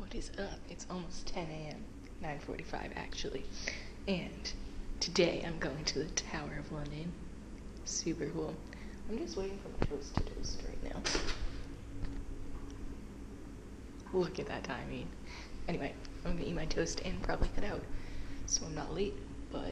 What is up? It's almost 10 a.m. 9:45 actually. And today I'm going to the Tower of London. Super cool. I'm just waiting for my toast to toast right now. Look at that timing. Anyway, I'm gonna eat my toast and probably head out. So I'm not late, but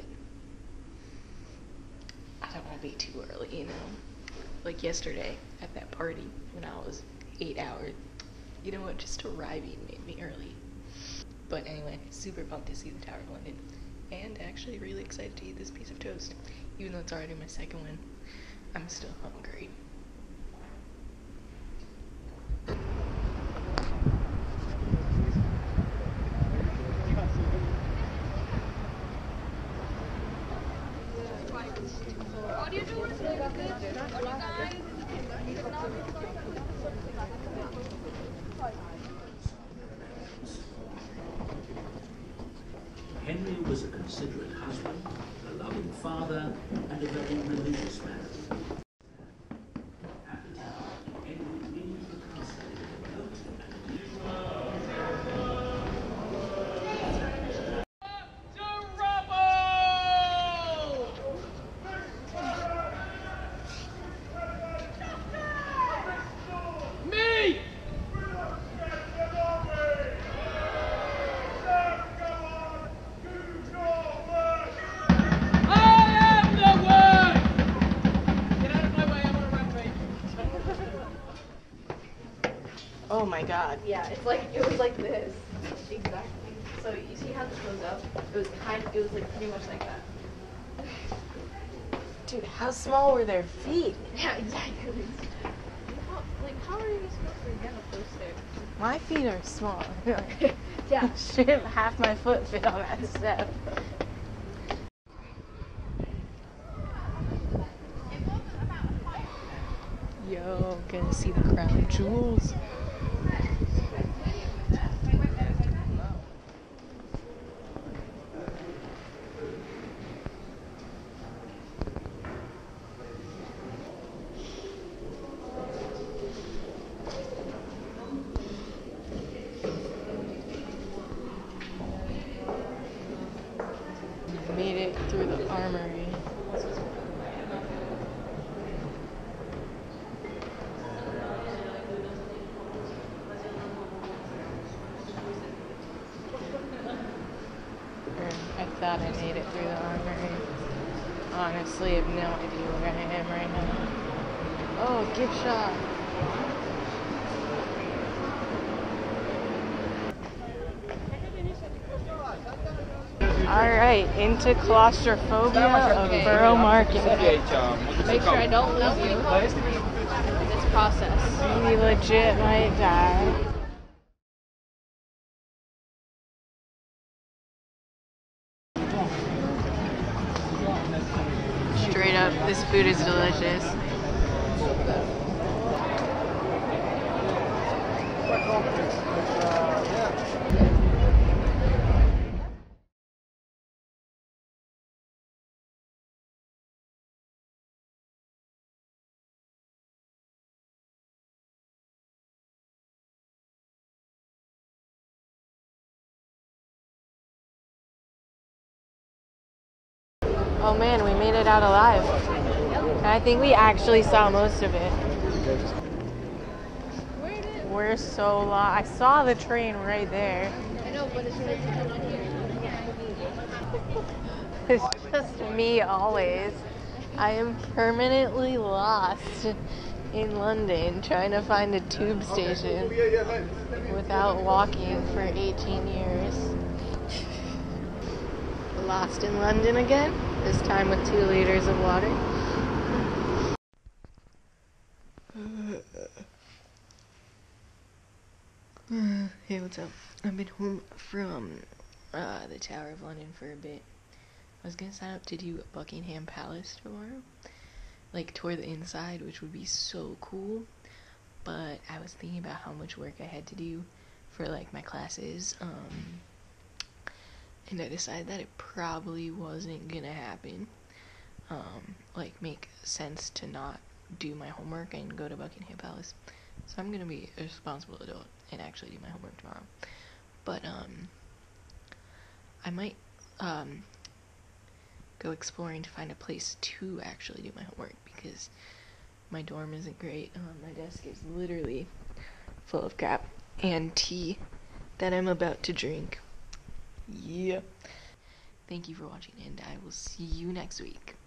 I don't want to be too early, you know? Like yesterday at that party when I was 8 hours. You know what, just arriving made me early. But anyway, super pumped to see the Tower of London. And actually really excited to eat this piece of toast. Even though it's already my second one, I'm still hungry. Henry was a considerate husband, a loving father, and a very religious man. At the time, Henry really the castle Oh my god. Yeah, it was like this. Exactly. So you see how this goes up? It was like pretty much like that. Dude, how small were their feet? Yeah, exactly. How are you supposed to get up those stairs? My feet are small. Yeah. Shit, half my foot fit on that step. Yo, gonna see the crown jewels. Made it through the armory. I thought I made it through the armory. Honestly, I have no idea where I am right now. Oh, gift shop. Alright, into claustrophobia of Borough Market. Make sure I don't lose you in this process. We legit might die. Straight up, this food is delicious. Oh man, we made it out alive. And I think we actually saw most of it. We're so lost. I saw the train right there. I know, but it's really on here. It's just me always. I am permanently lost in London trying to find a tube station without walking for 18 years. Lost in London again, this time with 2 liters of water. Hey, what's up? I've been home from the Tower of London for a bit. I was gonna sign up to do Buckingham Palace tomorrow, like tour the inside, which would be so cool, but I was thinking about how much work I had to do for like my classes, and I decided that it probably wasn't gonna happen. Like make sense to not do my homework and go to Buckingham Palace. So I'm gonna be a responsible adult and actually do my homework tomorrow. But I might go exploring to find a place to actually do my homework, because my dorm isn't great. My desk is literally full of crap and tea that I'm about to drink. Yeah. Thank you for watching, and I will see you next week.